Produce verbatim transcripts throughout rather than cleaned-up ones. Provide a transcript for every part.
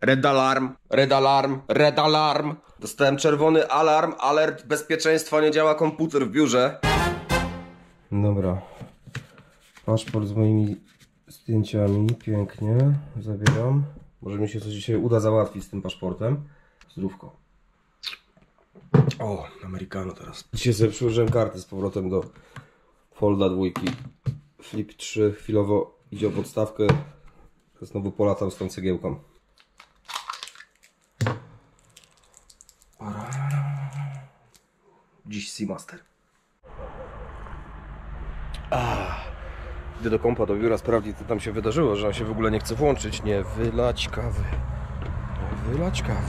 Red alarm, red alarm, red alarm. Dostałem czerwony alarm, alert bezpieczeństwa, nie działa komputer w biurze. Dobra. Paszport z moimi zdjęciami, pięknie. Zabieram. Może mi się coś dzisiaj uda załatwić z tym paszportem. Zdrówko. O, Americano teraz. Dzisiaj sobie przyłożyłem kartę z powrotem do Folda dwójki. Flip trzy chwilowo idzie o podstawkę. Znowu polatam z tą cegiełką. Dziś Seamaster. Idę do kompa, do biura sprawdzić, co tam się wydarzyło, że on się w ogóle nie chce włączyć. Nie wylać kawy. Nie wylać kawy.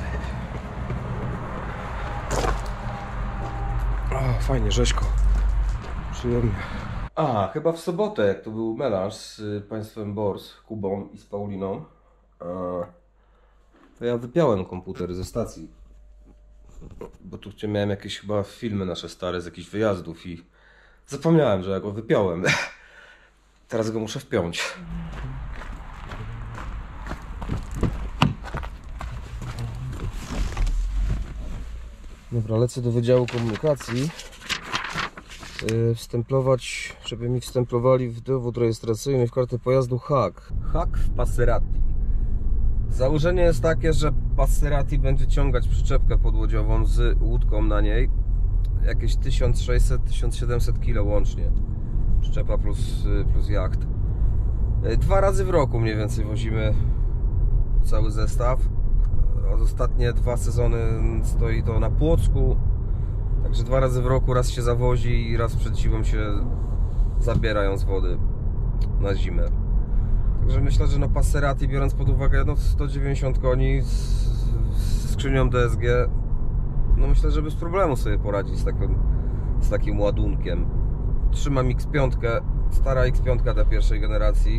O, fajnie, rzeźko. Przyjemnie. A, chyba w sobotę, jak to był melanż z państwem Bors, Kubą i z Pauliną, to ja wypiałem komputer ze stacji. Bo tu miałem jakieś chyba filmy nasze stare z jakichś wyjazdów i zapomniałem, że ja go wypiąłem. Teraz go muszę wpiąć. Dobra, lecę do Wydziału Komunikacji. Yy, wstemplować, żeby mi wstemplowali w dowód rejestracyjny w kartę pojazdu hak. Hak w Passerati. Założenie jest takie, że Passerati będzie ciągać przyczepkę podłodziową z łódką na niej. Jakieś tysiąc sześćset do tysiąc siedemset kilo łącznie. Przyczepa plus, plus jacht. Dwa razy w roku mniej więcej wozimy cały zestaw. Od ostatnie dwa sezony stoi to na Płocku. Także dwa razy w roku raz się zawozi i raz przed zimą się zabierają z wody na zimę. Także myślę, że no Passerati, biorąc pod uwagę no sto dziewięćdziesiąt koni z, z skrzynią D S G, no myślę, że bez problemu sobie poradzić z, takim, z takim ładunkiem. Trzymam X pięć, stara X pięć tej pierwszej generacji,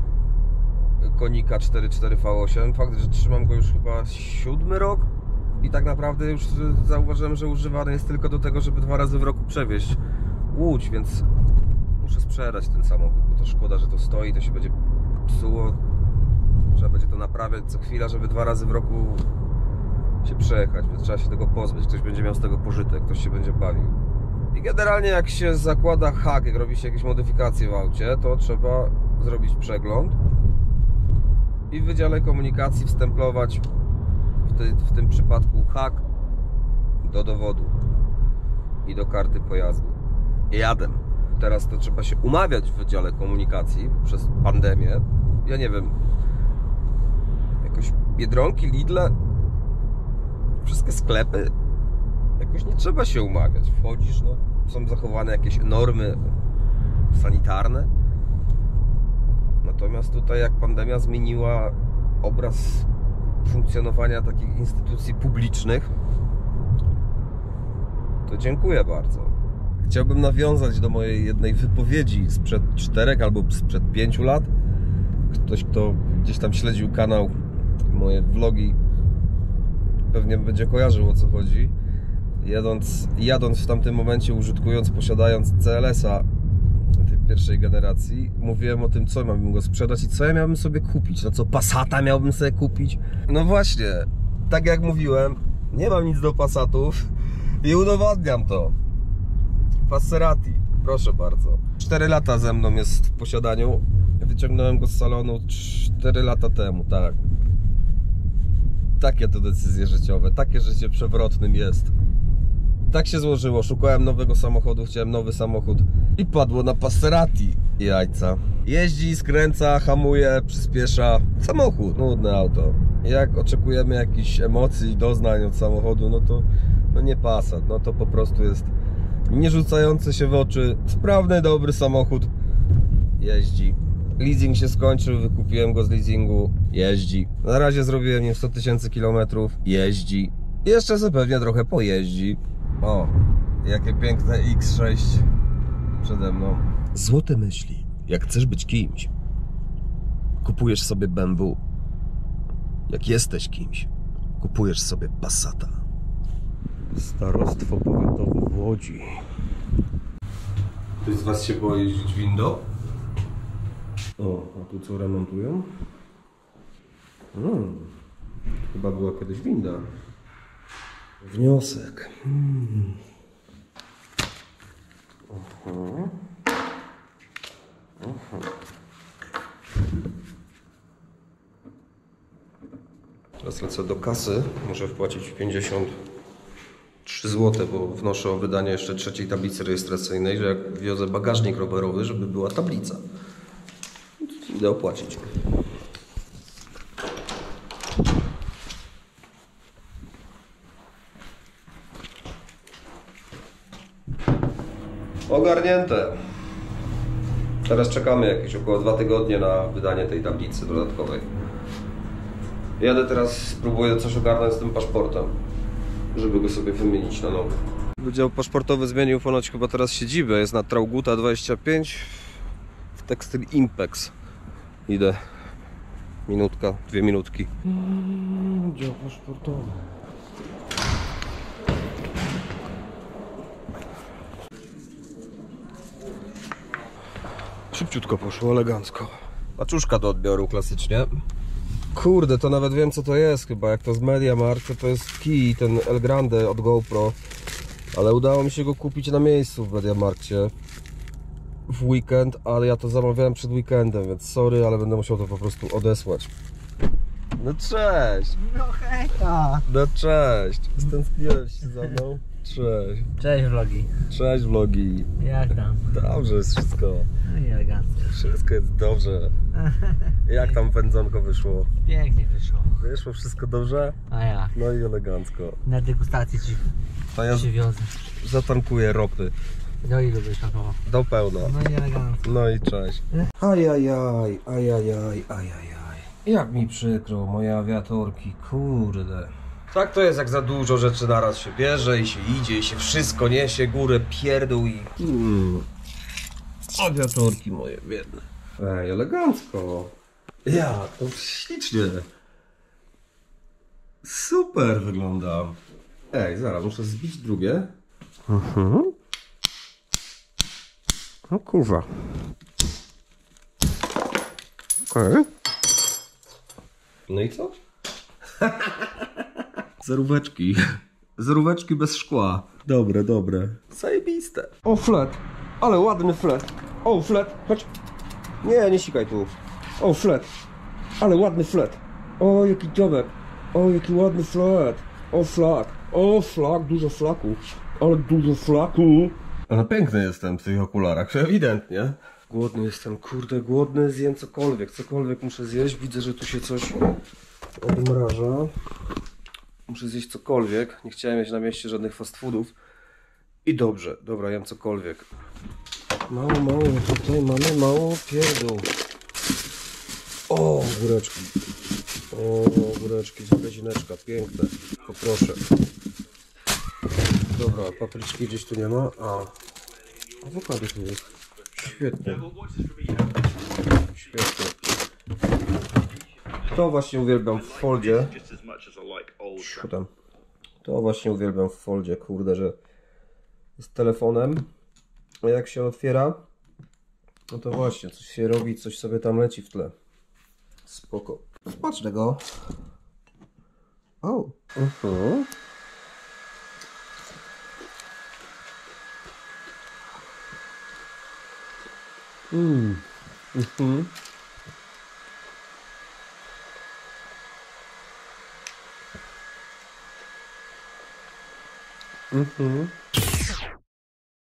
konika cztery cztery V osiem. Fakt, że trzymam go już chyba siódmy rok i tak naprawdę już zauważyłem, że używany jest tylko do tego, żeby dwa razy w roku przewieźć Łódź, więc muszę sprzedać ten samochód, bo to szkoda, że to stoi, to się będzie psuło. Trzeba będzie to naprawiać co chwila, żeby dwa razy w roku się przejechać, więc trzeba się tego pozbyć, ktoś będzie miał z tego pożytek, ktoś się będzie bawił. I generalnie jak się zakłada hak, jak robi się jakieś modyfikacje w aucie, to trzeba zrobić przegląd i w Wydziale Komunikacji wstemplować w, ty, w tym przypadku hak do dowodu i do karty pojazdu. Jadę. Teraz to trzeba się umawiać w Wydziale Komunikacji przez pandemię. Ja nie wiem, jakoś Biedronki, Lidle, wszystkie sklepy, jakoś nie trzeba się umawiać. Wchodzisz, no, są zachowane jakieś normy sanitarne. Natomiast tutaj jak pandemia zmieniła obraz funkcjonowania takich instytucji publicznych, to dziękuję bardzo. Chciałbym nawiązać do mojej jednej wypowiedzi sprzed czterech albo sprzed pięciu lat. Ktoś, kto gdzieś tam śledził kanał, moje vlogi, pewnie będzie kojarzył, o co chodzi. Jadąc, jadąc w tamtym momencie, użytkując, posiadając C L S-a tej pierwszej generacji, mówiłem o tym, co miałbym go sprzedać i co ja miałbym sobie kupić. No co, Passata miałbym sobie kupić? No właśnie, tak jak mówiłem, nie mam nic do Passatów i udowadniam to. Passerati, proszę bardzo. cztery lata ze mną jest w posiadaniu. Wyciągnąłem go z salonu cztery lata temu, tak. Takie to decyzje życiowe, takie życie przewrotnym jest. Tak się złożyło, szukałem nowego samochodu, chciałem nowy samochód i padło na Passerati. Jajca. Jeździ, skręca, hamuje, przyspiesza. Samochód, nudne auto. Jak oczekujemy jakichś emocji i doznań od samochodu, no to no nie Passat, no to po prostu jest nie rzucający się w oczy, sprawny, dobry samochód. Jeździ. Leasing się skończył, wykupiłem go z leasingu. Jeździ. Na razie zrobiłem nim sto tysięcy kilometrów. Jeździ. Jeszcze sobie pewnie trochę pojeździ. O, jakie piękne X sześć przede mną. Złote myśli. Jak chcesz być kimś, kupujesz sobie B M W. Jak jesteś kimś, kupujesz sobie Passata. Starostwo powiatowe w Łodzi. Ktoś z was się boi jeździć windą? O, a tu co remontują? Hmm. chyba była kiedyś winda. Wniosek. Hmm. Uh-huh. Uh-huh. Teraz lecę do kasy. Muszę wpłacić pięćdziesiąt trzy złote, bo wnoszę o wydanie jeszcze trzeciej tablicy rejestracyjnej, że jak wiozę bagażnik rowerowy, żeby była tablica. Idę opłacić. Ogarnięte. Teraz czekamy jakieś około dwa tygodnie na wydanie tej tablicy dodatkowej. Jadę teraz, spróbuję coś ogarnąć z tym paszportem, żeby go sobie wymienić na nowy. Wydział paszportowy zmienił ponoć chyba teraz siedzibę. Jest na Traugutta dwadzieścia pięć w Textil Impex. Idę. Minutka, dwie minutki. Wydział paszportowy. Szybciutko poszło, elegancko. Paczuszka do odbioru klasycznie. Kurde, to nawet wiem co to jest chyba, jak to z MediaMarkt, to jest kij, ten El Grande od GoPro. Ale udało mi się go kupić na miejscu w MediaMarkcie w weekend, ale ja to zamawiałem przed weekendem, więc sorry, ale będę musiał to po prostu odesłać. No cześć! No hejka! No cześć! Stęskniłeś się za mną? Cześć! Cześć vlogi! Cześć vlogi! Jak tam? Dobrze jest wszystko. No i elegancko. Wszystko jest dobrze. Jak tam wędzonko wyszło? Pięknie wyszło. Wyszło wszystko dobrze? A jak? No i elegancko. Na degustacji ci To ja przywiozę. zatankuję ropy. Do ilu byś pakował? Do pełna. No i elegancko. No i cześć. Ajajaj, ajajaj, ajajaj. Jak mi przykro, moje awiatorki, kurde. Tak to jest, jak za dużo rzeczy naraz się bierze i się idzie i się wszystko niesie, górę pierdół i... Hmm. Awiatorki moje biedne. Ej, elegancko. Ja, to ślicznie. Super wygląda. Ej, zaraz, muszę zbić drugie. Mhm. No kurwa. Okej. Okay. No i co? Zeróweczki. Zeróweczki bez szkła. Dobre, dobre. Zajebiste. O, flet. Ale ładny flet. O, flet. Chodź. Nie, nie sikaj tu. O, flet. Ale ładny flet. O, jaki dziobek. O, jaki ładny flet. O, flak. O, flak. Dużo flaku. Ale dużo flaku. Ale piękny jestem w tych okularach. Ewidentnie. Głodny jestem. Kurde, głodny. Zjem cokolwiek. Cokolwiek muszę zjeść. Widzę, że tu się coś odmraża. Muszę zjeść cokolwiek. Nie chciałem mieć na mieście żadnych fast foodów. I dobrze. Dobra, jem cokolwiek. Mało, mało. Tutaj mamy mało pierdół. O, góreczki. O, góreczki z magazineczka. Piękne. Poproszę. Dobra, papryczki gdzieś tu nie ma. A, awokado tu jest. Świetnie. Świetnie. To właśnie uwielbiam w foldzie. Tam. To właśnie uwielbiam w foldzie, kurde, że z telefonem, a jak się otwiera, no to właśnie, coś się robi, coś sobie tam leci w tle. Spoko. Smacznego. O. Uh-huh. Mm. Mhm. Mhm.